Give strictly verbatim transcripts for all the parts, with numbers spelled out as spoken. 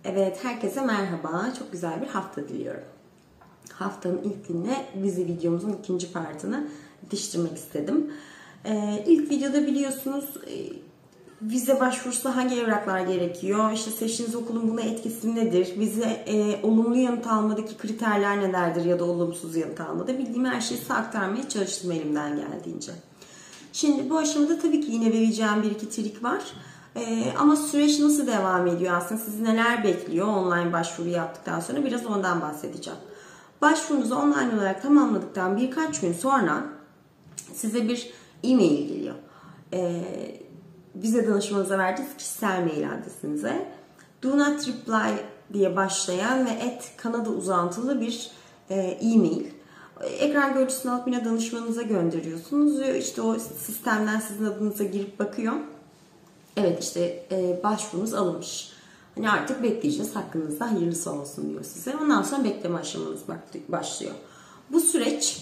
Evet, herkese merhaba. Çok güzel bir hafta diliyorum. Haftanın ilk gününe vize videomuzun ikinci partını yetiştirmek istedim. Ee, ilk videoda biliyorsunuz e, vize başvurusunda hangi evraklar gerekiyor, İşte seçtiğiniz okulun buna etkisi nedir, vize e, olumlu yanıt almadaki kriterler nelerdir ya da olumsuz yanıt almada bildiğim her şeyi size aktarmaya çalıştım elimden geldiğince. Şimdi bu aşamada tabii ki yine vereceğim bir iki trik var. Ee, ama süreç nasıl devam ediyor aslında, sizi neler bekliyor online başvuru yaptıktan sonra biraz ondan bahsedeceğim. Başvurunuzu online olarak tamamladıktan birkaç gün sonra size bir e-mail geliyor. Ee, vize danışmanınıza verdiğiniz kişisel mail adresinize do not reply diye başlayan ve et Kanada uzantılı bir e-mail. Ekran görüntüsünü alıp yine danışmanınıza gönderiyorsunuz. İşte o sistemden sizin adınıza girip bakıyor. Evet işte e, başvurunuz alınmış. Hani artık bekleyeceğiz. Hakkınızda hayırlısı olsun diyor size. Ondan sonra bekleme aşamanız başlıyor. Bu süreç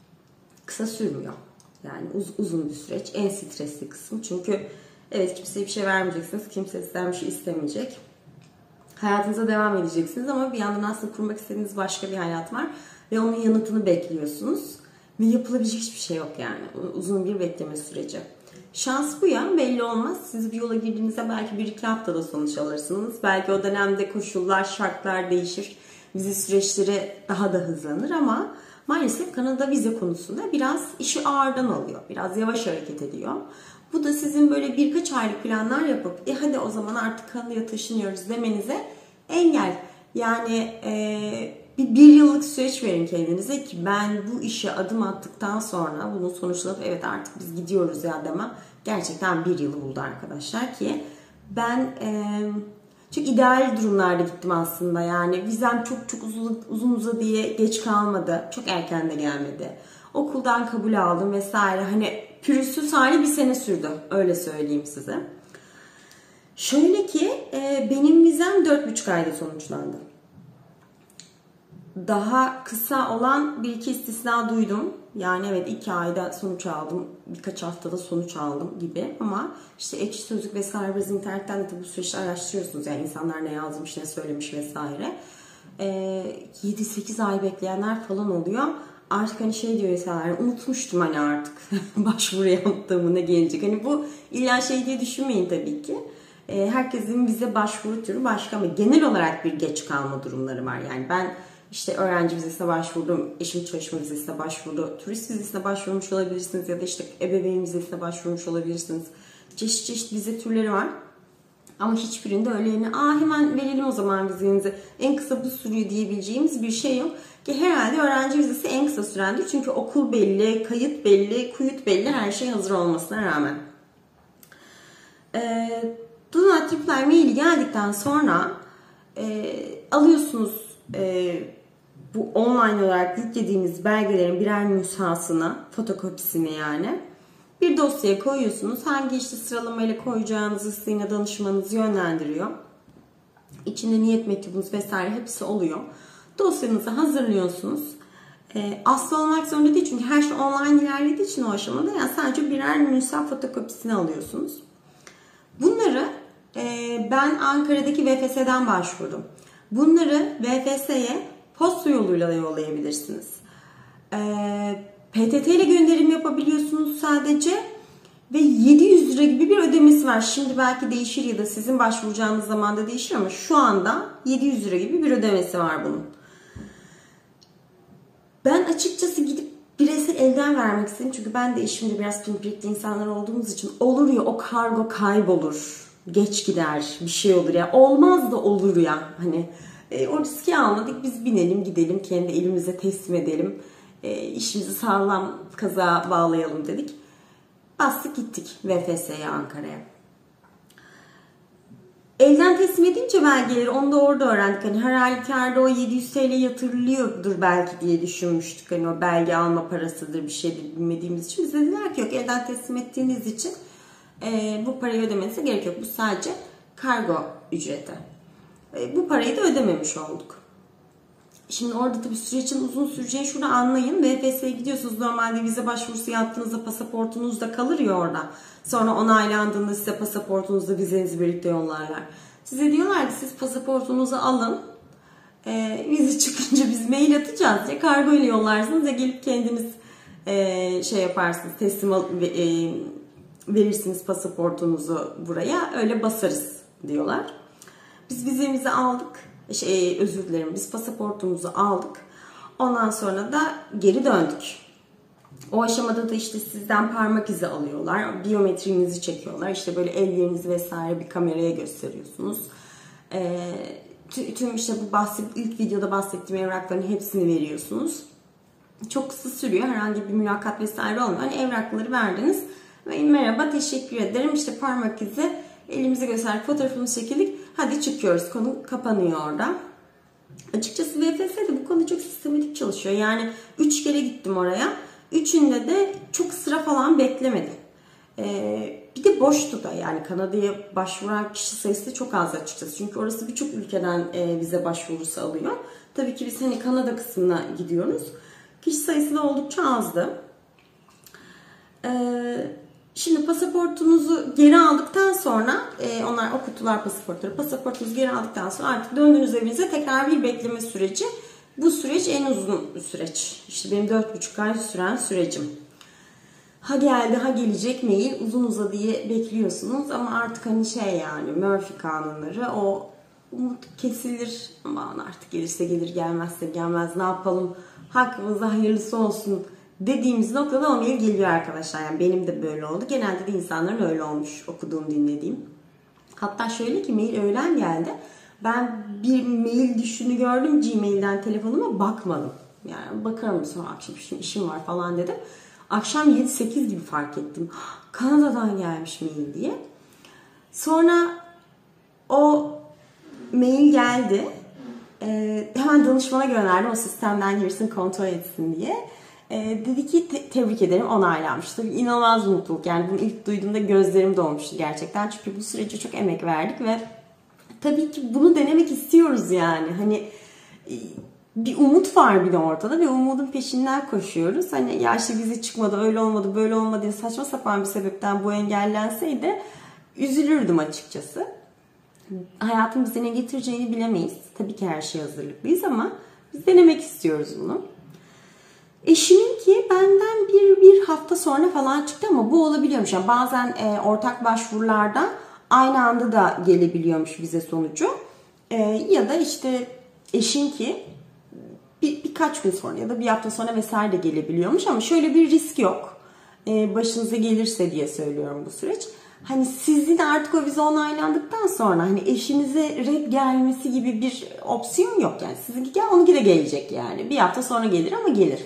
kısa sürmüyor. Yani uz, uzun bir süreç. En stresli kısım. Çünkü evet kimseye bir şey vermeyeceksiniz. Kimse sizden bir şey istemeyecek. Hayatınıza devam edeceksiniz ama bir yandan aslında kurmak istediğiniz başka bir hayat var. Ve onun yanıtını bekliyorsunuz. Ve yapılabilecek hiçbir şey yok yani. Uzun bir bekleme süreci. Şans bu ya, belli olmaz. Siz bir yola girdiğinizde belki bir iki haftada sonuç alırsınız. Belki o dönemde koşullar, şartlar değişir. Vize süreçleri daha da hızlanır ama maalesef Kanada vize konusunda biraz işi ağırdan alıyor. Biraz yavaş hareket ediyor. Bu da sizin böyle birkaç aylık planlar yapıp e hadi o zaman artık Kanada'ya taşınıyoruz demenize engel. Yani e, bir, bir yıllık süreç verin kendinize ki ben bu işe adım attıktan sonra bunun sonuçlanıp evet artık biz gidiyoruz ya demem. Gerçekten bir yılı buldu arkadaşlar ki ben e, çok ideal durumlarda gittim aslında. Yani vizem çok çok uzun, uzun uzadıya geç kalmadı. Çok erken de gelmedi. Okuldan kabul aldım vesaire. Hani pürüzsüz hali bir sene sürdü. Öyle söyleyeyim size. Şöyle ki e, benim vizem dört buçuk ayda sonuçlandı. Daha kısa olan bir iki istisna duydum. Yani evet iki ayda sonuç aldım. Birkaç haftada sonuç aldım gibi. Ama işte Ekşi Sözlük vesaire biz internetten de bu süreçte araştırıyorsunuz. Yani insanlar ne yazmış, ne söylemiş vesaire. E, yedi sekiz ay bekleyenler falan oluyor. Artık hani şey diyor insanlar, unutmuştum hani artık başvuru yaptığımı ne gelecek. Hani bu illa şey diye düşünmeyin tabii ki. E, herkesin vize başvuru türü başka ama genel olarak bir geç kalma durumları var. Yani ben işte öğrenci vizesine başvurdum, eşim çalışma vizesine başvurdu, turist vizesine başvurmuş olabilirsiniz ya da işte ebeveyn vizesine başvurmuş olabilirsiniz. Çeşit çeşit vize türleri var. Ama hiçbirinde öyle yani aa hemen verelim o zaman vizenizi, en kısa bu sürüyor diyebileceğimiz bir şey yok. Ki herhalde öğrenci vizesi en kısa sürendir. Çünkü okul belli, kayıt belli, kuyut belli, her şey hazır olmasına rağmen. E, Do not reply maili geldikten sonra e, alıyorsunuz e, bu online olarak yüklediğiniz belgelerin birer nüshasını, fotokopisini yani. Bir dosyaya koyuyorsunuz. Hangi işte sıralamayla koyacağınızı sizinle danışmanınız yönlendiriyor. İçinde niyet mektubunuz vesaire hepsi oluyor. Dosyanızı hazırlıyorsunuz. E, aslı olmak zorunda değil çünkü her şey online ilerlediği için o aşamada yani sadece birer nüsha fotokopisini alıyorsunuz. Bunları e, ben Ankara'daki V F S'den başvurdum. Bunları V F S'ye posta yoluyla da yollayabilirsiniz. E, P T T ile gönderim yapabiliyorsunuz sadece ve yedi yüz lira gibi bir ödemesi var. Şimdi belki değişir ya da sizin başvuracağınız zamanda değişir ama şu anda yedi yüz lira gibi bir ödemesi var bunun. Ben açıkçası gidip bireysel elden vermek istedim. Çünkü ben de eşimde biraz pimpirikli insanlar olduğumuz için olur ya o kargo kaybolur, geç gider, bir şey olur ya. Olmaz da olur ya. Hani e, o riski almadık. Biz binelim gidelim kendi elimize teslim edelim. E, işimizi sağlam kazağa bağlayalım dedik. Bastık gittik V F S'ye Ankara'ya. Elden teslim edince belgeleri onu da orada öğrendik. Hani her halükarda o yedi yüz TL yatırılıyordur belki diye düşünmüştük. Hani o belge alma parasıdır bir şeydir bilmediğimiz için. Biz dediler ki yok elden teslim ettiğiniz için e, bu parayı ödemenize gerek yok. Bu sadece kargo ücreti. E, bu parayı da ödememiş olduk. Şimdi orada tabii sürecin uzun süreceğini şunu anlayın. V F S'ye gidiyorsunuz. Normalde vize başvurusu yaptığınızda pasaportunuz da kalır ya orada. Sonra onaylandığında size pasaportunuzla vizenizi birlikte yollarlar. Size diyorlar ki siz pasaportunuzu alın. E, vize çıkınca biz mail atacağız ya, kargo ile yollarsınız ya gelip kendiniz e, şey yaparsınız, teslim al, e, verirsiniz pasaportunuzu buraya, öyle basarız diyorlar. Biz vizemizi aldık, şey, özür dilerim, biz pasaportumuzu aldık. Ondan sonra da geri döndük. O aşamada da işte sizden parmak izi alıyorlar, biyometrinizi çekiyorlar, işte böyle ellerinizi vesaire bir kameraya gösteriyorsunuz. E, tüm işte bu bahset, ilk videoda bahsettiğim evrakların hepsini veriyorsunuz. Çok kısa sürüyor, herhangi bir mülakat vesaire olmuyor. Hani evrakları verdiniz ve merhaba, teşekkür ederim, işte parmak izi, elimizi gösterdik, fotoğrafımızı çekildik, hadi çıkıyoruz, konu kapanıyor orada. Açıkçası V F S'de bu konu çok sistematik çalışıyor. Yani üç kere gittim oraya. Üçünde de çok sıra falan beklemedim. Ee, bir de boştu da, yani Kanada'ya başvuran kişi sayısı da çok az açıkçası. Çünkü orası birçok ülkeden e, vize başvurusu alıyor. Tabii ki biz hani Kanada kısmına gidiyoruz. Kişi sayısı da oldukça azdı. Ee, şimdi pasaportunuzu geri aldıktan sonra, e, onlar okuttular pasaportları. Pasaportunuzu geri aldıktan sonra artık döndüğünüz evinize tekrar bir bekleme süreci. Bu süreç en uzun süreç. İşte benim dört buçuk ay süren sürecim. Ha geldi, ha gelecek mail, uzun uza diye bekliyorsunuz ama artık hani şey, yani Murphy kanunları, o umut kesilir. Aman artık gelirse gelir, gelmezse gelmez, ne yapalım, hakkımıza hayırlısı olsun dediğimiz noktada o mail geliyor arkadaşlar. Yani benim de böyle oldu. Genelde de insanların öyle olmuş, okuduğum, dinlediğim. Hatta şöyle ki, mail öğlen geldi. Ben bir mail düştüğünü gördüm Gmail'den, telefonuma bakmadım. Yani bakarım sonra, akşam işim, işim var falan dedim. Akşam yedi sekiz gibi fark ettim. Kanada'dan gelmiş mail diye. Sonra o mail geldi. Ee, hemen danışmana gönderdim, o sistemden girsin, kontrol etsin diye. Ee, dedi ki te- tebrik ederim, onaylanmış. Tabii inanılmaz mutluluk. Yani bunu ilk duyduğumda gözlerim dolmuştu gerçekten. Çünkü bu sürece çok emek verdik ve tabii ki bunu denemek istiyoruz yani. Hani bir umut var bir de ortada ve umudun peşinden koşuyoruz. Hani ya işte vize çıkmadı, öyle olmadı, böyle olmadı diye saçma sapan bir sebepten bu engellenseydi üzülürdüm açıkçası. Hayatın bize ne getireceğini bilemeyiz. Tabii ki her şeye hazırlıklıyız ama biz denemek istiyoruz bunu. Eşimin ki benden bir, bir hafta sonra falan çıktı ama bu olabiliyormuş. Yani bazen e, ortak başvurularda aynı anda da gelebiliyormuş vize sonucu. E, ya da işte eşin ki bir, birkaç gün sonra ya da bir hafta sonra vesaire de gelebiliyormuş ama şöyle bir risk yok. E, başınıza gelirse diye söylüyorum bu süreç. Hani sizin artık o vize onaylandıktan sonra hani eşinize red gelmesi gibi bir opsiyon yok yani. Sizinki gel, onunki de gelecek yani. Bir hafta sonra gelir ama gelir.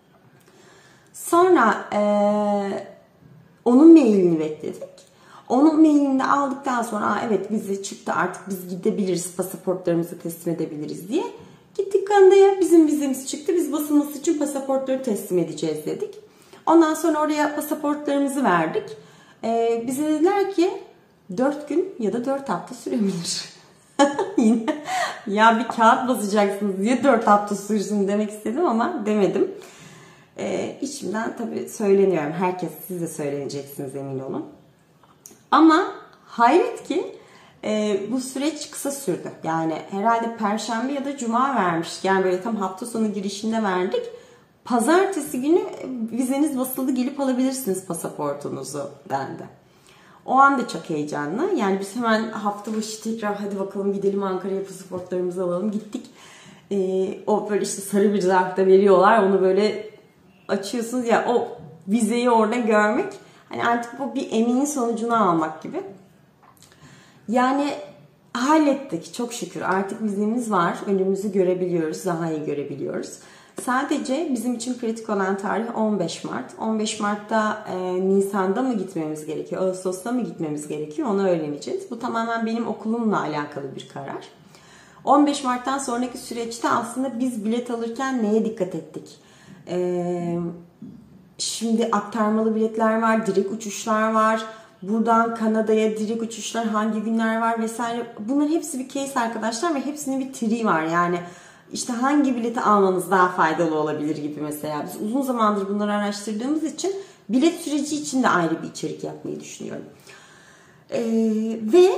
Sonra e, onun mailini bekledik. Onun mailini aldıktan sonra evet vize çıktı, artık biz gidebiliriz, pasaportlarımızı teslim edebiliriz diye. Gittik Kanada'ya, bizim vizemiz çıktı, biz basılması için pasaportları teslim edeceğiz dedik. Ondan sonra oraya pasaportlarımızı verdik. Ee, bize dediler ki dört gün ya da dört hafta sürebilir. Yine ya bir kağıt basacaksınız diye dört hafta sürsün demek istedim ama demedim. Ee, içimden tabii söyleniyorum. Herkes, siz de söyleneceksiniz emin olun. Ama hayret ki e, bu süreç kısa sürdü. Yani herhalde Perşembe ya da Cuma vermiştik. Yani böyle tam hafta sonu girişinde verdik. Pazartesi günü vizeniz basıldı, gelip alabilirsiniz pasaportunuzu dendi. O anda çok heyecanlı. Yani biz hemen hafta başı tekrar hadi bakalım gidelim Ankara'ya, pasaportlarımızı alalım. Gittik. Ee, o böyle işte sarı bir zarfta veriyorlar. Onu böyle açıyorsunuz ya, o vizeyi orada görmek. Hani artık bu bir eminin sonucunu almak gibi. Yani hallettik çok şükür. Artık vizemiz var. Önümüzü görebiliyoruz. Daha iyi görebiliyoruz. Sadece bizim için kritik olan tarih on beş Mart. on beş Mart'ta e, Nisan'da mı gitmemiz gerekiyor, Ağustos'ta mı gitmemiz gerekiyor, onu öğreneceğiz. Bu tamamen benim okulumla alakalı bir karar. on beş Mart'tan sonraki süreçte aslında biz bilet alırken neye dikkat ettik? E, şimdi aktarmalı biletler var, direkt uçuşlar var. Buradan Kanada'ya direkt uçuşlar hangi günler var vesaire. Bunların hepsi bir case arkadaşlar ve hepsinin bir tri var. Yani İşte hangi bileti almanız daha faydalı olabilir gibi mesela. Biz uzun zamandır bunları araştırdığımız için bilet süreci için de ayrı bir içerik yapmayı düşünüyorum. Ee, ve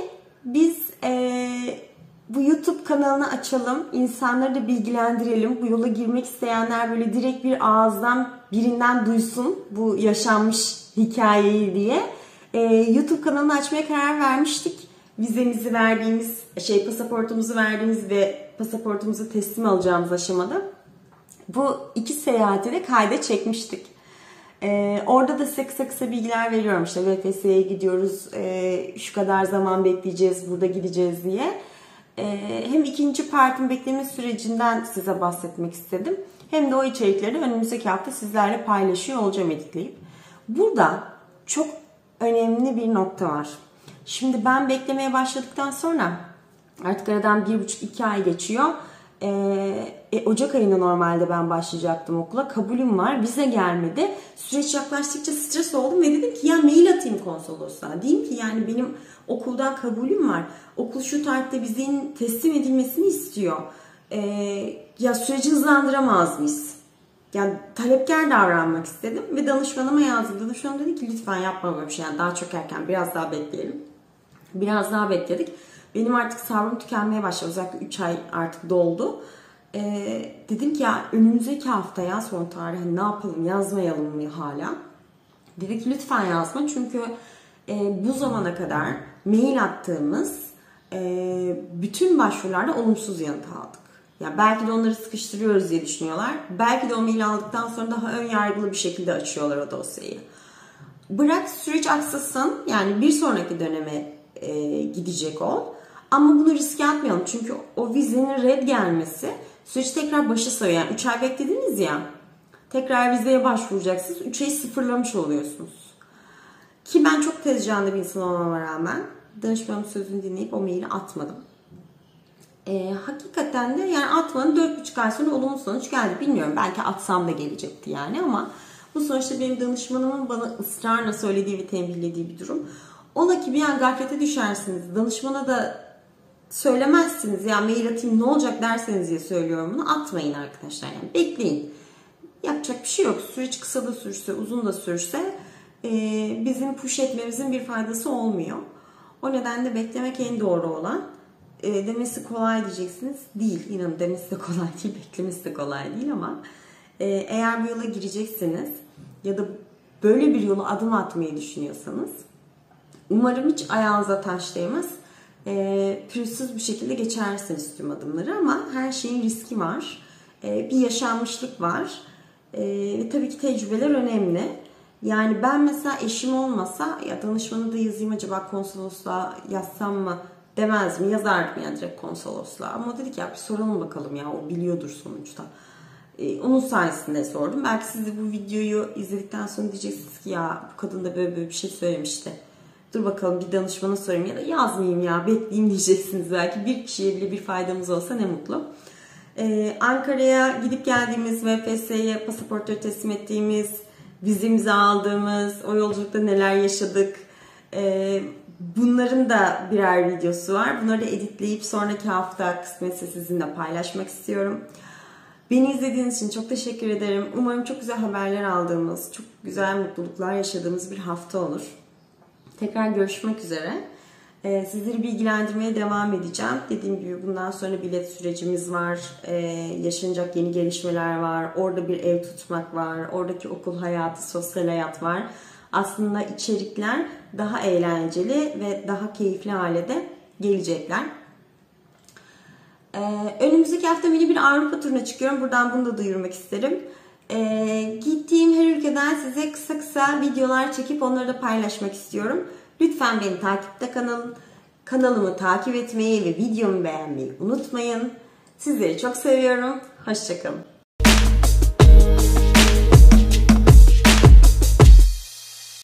biz e, bu YouTube kanalını açalım, insanları da bilgilendirelim. Bu yola girmek isteyenler böyle direkt bir ağızdan birinden duysun bu yaşanmış hikayeyi diye. E, YouTube kanalını açmaya karar vermiştik. Vizemizi verdiğimiz, şey pasaportumuzu verdiğimiz ve pasaportumuzu teslim alacağımız aşamada bu iki seyahati de kayda çekmiştik. Ee, orada da size kısa kısa bilgiler veriyorum. İşte V F S'ye gidiyoruz, e, şu kadar zaman bekleyeceğiz, burada gideceğiz diye. E, hem ikinci partın bekleme sürecinden size bahsetmek istedim. Hem de o içerikleri önümüzdeki hafta sizlerle paylaşıyor olacağım editleyip. Burada çok önemli bir nokta var. Şimdi ben beklemeye başladıktan sonra artık aradan bir buçuk iki ay geçiyor. Ee, e, Ocak ayında normalde ben başlayacaktım okula. Kabulüm var. Vize gelmedi. Süreç yaklaştıkça stres oldum ve dedim ki ya mail atayım konsolosluğa. Diyeyim ki yani benim okuldan kabulüm var. Okul şu tarihte vizenin teslim edilmesini istiyor. Ee, ya süreci hızlandıramaz mıyız? Yani talepkar davranmak istedim ve danışmanıma yazdım. Danışmanım dedi ki lütfen yapma böyle bir şey. Yani daha çok erken, biraz daha bekleyelim. Biraz daha bekledik. Benim artık sabrım tükenmeye başladı. Özellikle üç ay artık doldu. Ee, dedim ki ya önümüzdeki hafta ya son tarih ne yapalım, yazmayalım mı hala? Dedi ki lütfen yazma çünkü e, bu zamana kadar mail attığımız e, bütün başvurularda olumsuz yanıt aldık. Ya belki de onları sıkıştırıyoruz diye düşünüyorlar. Belki de o mail aldıktan sonra daha ön yargılı bir şekilde açıyorlar o dosyayı. Bırak süreç aksasın, yani bir sonraki döneme e, gidecek ol. Ama bunu riske atmayalım. Çünkü o vizenin red gelmesi süreci tekrar başa sarıyor. Yani üç ay beklediniz ya. Tekrar vizeye başvuracaksınız. üç ayı sıfırlamış oluyorsunuz. Ki ben çok tez canlı bir insan olmama rağmen danışmanımın sözünü dinleyip o maili atmadım. E, hakikaten de yani atmanın dört buçuk ay sonra olumlu sonuç geldi. Bilmiyorum, belki atsam da gelecekti yani ama bu sonuçta benim danışmanımın bana ısrarla söylediği ve tembihlediği bir durum. Ola ki bir an gaflete düşersiniz. Danışmana da söylemezsiniz. Ya mail atayım ne olacak derseniz diye söylüyorum bunu. Atmayın arkadaşlar. Yani bekleyin. Yapacak bir şey yok. Süreç kısa da sürse, uzun da sürse e, bizim push etmemizin bir faydası olmuyor. O nedenle beklemek en doğru olan. E, demesi kolay diyeceksiniz. Değil. İnanın demesi de kolay değil. Beklemesi de kolay değil ama e, eğer bu yola gireceksiniz ya da böyle bir yola adım atmayı düşünüyorsanız umarım hiç ayağınıza taş değmez. E, pürüzsüz bir şekilde geçersiniz tüm adımları ama her şeyin riski var. E, bir yaşanmışlık var. E, tabii ki tecrübeler önemli. Yani ben mesela eşim olmasa ya danışmanı da yazayım acaba konsolosluğa yazsam mı demez mi? Yazardım yani direkt konsolosluğa. Ama dedik ya bir soralım bakalım ya o biliyordur sonuçta. Ee, onun sayesinde sordum. Belki siz de bu videoyu izledikten sonra diyeceksiniz ki ya bu kadın da böyle böyle bir şey söylemişti. Dur bakalım bir danışmana sorayım ya da yazmayayım ya bekleyeyim diyeceksiniz. Belki bir kişiye bile bir faydamız olsa ne mutlu. Ee, Ankara'ya gidip geldiğimiz V F S'ye pasaportları teslim ettiğimiz, vizemizi aldığımız, o yolculukta neler yaşadık. Ee, bunların da birer videosu var. Bunları da editleyip sonraki hafta kısmetse sizinle paylaşmak istiyorum. Beni izlediğiniz için çok teşekkür ederim. Umarım çok güzel haberler aldığımız, çok güzel mutluluklar yaşadığımız bir hafta olur. Tekrar görüşmek üzere. Ee, sizleri bilgilendirmeye devam edeceğim. Dediğim gibi bundan sonra bilet sürecimiz var. Ee, yaşanacak yeni gelişmeler var. Orada bir ev tutmak var. Oradaki okul hayatı, sosyal hayat var. Aslında içerikler daha eğlenceli ve daha keyifli hale de gelecekler. Ee, önümüzdeki hafta mini bir Avrupa turuna çıkıyorum. Buradan bunu da duyurmak isterim. Ee, gittiğim her ülkeden size kısa kısa videolar çekip onları da paylaşmak istiyorum. Lütfen beni takipte kalın. Kanalımı takip etmeyi ve videomu beğenmeyi unutmayın. Sizleri çok seviyorum. Hoşça kalın.